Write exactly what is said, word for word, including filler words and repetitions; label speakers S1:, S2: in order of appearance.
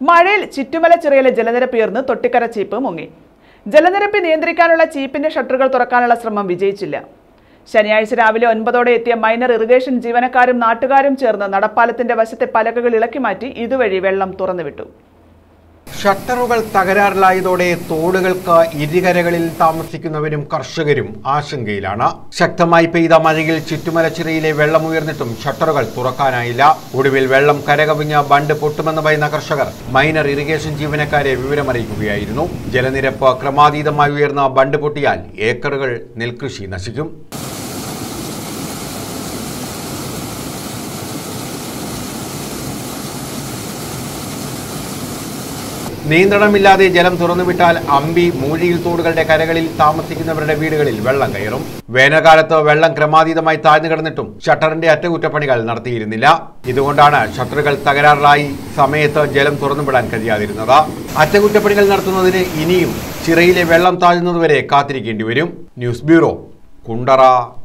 S1: മഴയിൽ ചുറ്റുമല ചിറയിലെ ജലനിരപ്പ് ഉയർന്ന് തൊട്ടിക്കര ചീപ്പ് മുങ്ങി. ജലനിരപ്പ് നിയന്ത്രിക്കാനുള്ള ചീപ്പിന്റെ ഷട്ടറുകൾ തുറക്കാനുള്ള ശ്രമം വിജയിച്ചില്ല. ശനിയാഴ്ച രാവിലെ ഒൻപതോടെ എത്തിയ മൈനർ ഇറിഗേഷൻ ജീവനക്കാരും നാട്ടുകാരും ചേർന്ന് നടപ്പാലത്തിന്റെ വശത്തെ പലകകൾ ഇളക്കി മാറ്റി ഇതുവഴി വെള്ളം തുറന്നുവിട്ടു.
S2: ഷട്ടറുകൾ തകരാറിലായതോടെ തോടുകൾക്ക് ഇരുകരകളിൽ താമസിക്കുന്നവരും കർഷകരും ആശങ്കയിലാണ്. ശക്തമായി പെയ്ത മഴയിൽ ചുറ്റുമലച്ചിറയിലെ വെള്ളം ഉയർന്നിട്ടും ഷട്ടറുകൾ തുറക്കാനായില്ല. ഒടുവിൽ വെള്ളം കരകവിഞ്ഞ ബണ്ട് പൊട്ടുമെന്ന് ഭയന്ന കർഷകർ മൈനർ ഇറിഗേഷൻ ജീവനക്കാരെ വിവരമറിയിക്കുകയായിരുന്നു. ജലനിരപ്പ് ക്രമാതീതമായി ഉയർന്ന ബണ്ട് പൊട്ടിയാൽ ഏക്കറുകൾ നെൽകൃഷി നശിക്കും. നിയന്ത്രണമില്ലാതെ ജലം തുറന്നുവിട്ടാൽ അമ്പി മൂഴിയിൽ തോടുകളുടെ കരകളിൽ താമസിക്കുന്നവരുടെ വീടുകളിൽ വെള്ളം കയറും. വേനൽക്കാലത്ത് വെള്ളം ക്രമാതീതമായി താഴ്ന്നു കിടന്നിട്ടും ഷട്ടറിന്റെ അറ്റകുറ്റപ്പണികൾ നടത്തിയിരുന്നില്ല. ഇതുകൊണ്ടാണ് ഷട്ടറുകൾ തകരാറിലായി സമയത്ത് ജലം തുറന്നുവിടാൻ കഴിയാതിരുന്നത്. അറ്റകുറ്റപ്പണികൾ നടത്തുന്നതിന് ഇനിയും ചിറയിലെ വെള്ളം താഴുന്നതുവരെ കാത്തിരിക്കേണ്ടി വരും. News bureau, Kundara.